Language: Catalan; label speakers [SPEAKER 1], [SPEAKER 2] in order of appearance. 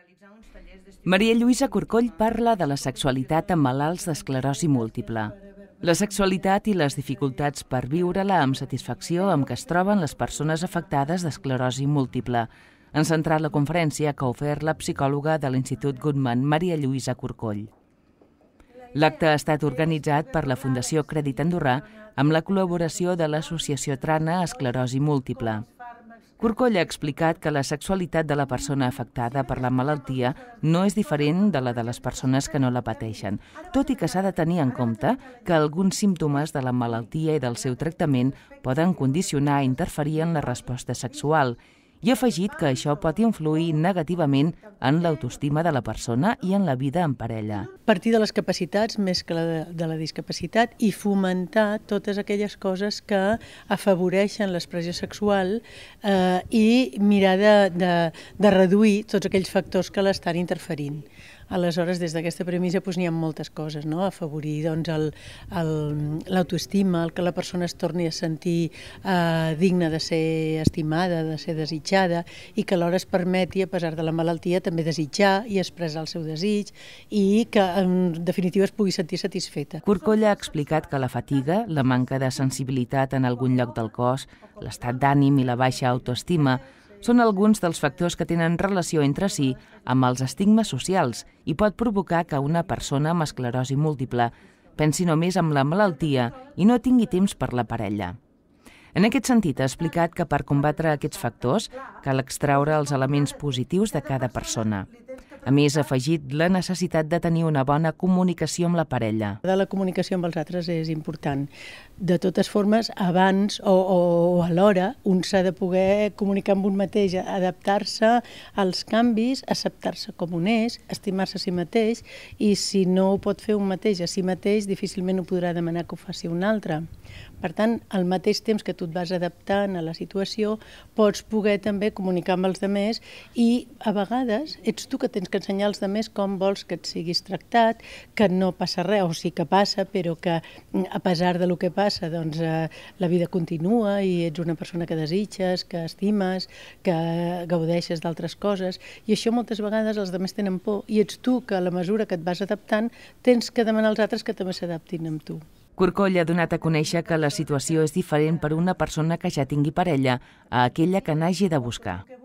[SPEAKER 1] Maria Lluïsa Corcoll parla de la sexualitat en malalts d'esclerosi múltiple. La sexualitat i les dificultats per viure-la amb satisfacció amb què es troben les persones afectades d'esclerosi múltiple. Han centrat la conferència que ha ofert la psicòloga de l'Institut Guttmann, Maria Lluïsa Corcoll. L'acte ha estat organitzat per la Fundació Crèdit Andorrà amb la col·laboració de l'Associació Trana Esclerosi Múltiple. Corcoll ha explicat que la sexualitat de la persona afectada per la malaltia no és diferent de la de les persones que no la pateixen, tot i que s'ha de tenir en compte que alguns símptomes de la malaltia i del seu tractament poden condicionar i interferir en la resposta sexual, i ha afegit que això pot influir negativament en l'autoestima de la persona i en la vida en parella.
[SPEAKER 2] Partir de les capacitats més que de la discapacitat i fomentar totes aquelles coses que afavoreixen l'expressió sexual i mirar de reduir tots aquells factors que l'estan interferint. Aleshores, des d'aquesta premissa n'hi ha moltes coses, no? Afavorir l'autoestima, el que la persona es torni a sentir digna de ser estimada, de ser desitjada, i que alhora es permeti, a pesar de la malaltia, també desitjar i expressar el seu desig i que, en definitiva, es pugui sentir satisfeta.
[SPEAKER 1] Corcoll ha explicat que la fatiga, la manca de sensibilitat en algun lloc del cos, l'estat d'ànim i la baixa autoestima són alguns dels factors que tenen relació entre si amb els estigmes socials i pot provocar que una persona amb esclerosi múltiple pensi només en la malaltia i no tingui temps per la parella. En aquest sentit, ha explicat que per combatre aquests factors cal extraure els elements positius de cada persona. A més, ha afegit la necessitat de tenir una bona comunicació amb la parella.
[SPEAKER 2] La comunicació amb els altres és important. De totes formes, abans o alhora, un s'ha de poder comunicar amb un mateix, adaptar-se als canvis, acceptar-se com un és, estimar-se a si mateix, i si no ho pot fer un mateix a si mateix, difícilment ho podrà demanar que ho faci un altre. Per tant, al mateix temps que tu et vas adaptant a la situació, pots poder també comunicar amb els altres i a vegades ets tu que tens que ensenyar als altres com vols que et siguis tractat, que no passa res, o sí que passa, però que a pesar del que passa, doncs la vida continua i ets una persona que desitges, que estimes, que gaudeixes d'altres coses, i això moltes vegades els altres tenen por i ets tu que a la mesura que et vas adaptant tens que demanar als altres que també s'adaptin amb tu.
[SPEAKER 1] Corcoll ha donat a conèixer que la situació és diferent per una persona que ja tingui parella a aquella que n'hagi de buscar.